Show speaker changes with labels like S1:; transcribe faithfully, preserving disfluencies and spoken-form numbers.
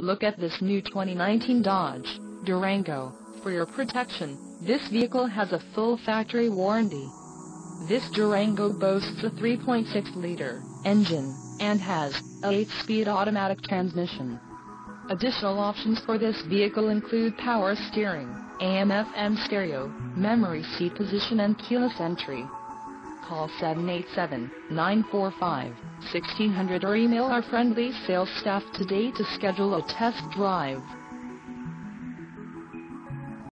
S1: Look at this new twenty nineteen Dodge Durango. For your protection, this vehicle has a full factory warranty. This Durango boasts a three point six liter engine, and has a eight speed automatic transmission. Additional options for this vehicle include power steering, A M F M stereo, memory seat position and keyless entry. Call seven eight seven, nine four five, one six zero zero or email our friendly sales staff today to schedule a test drive.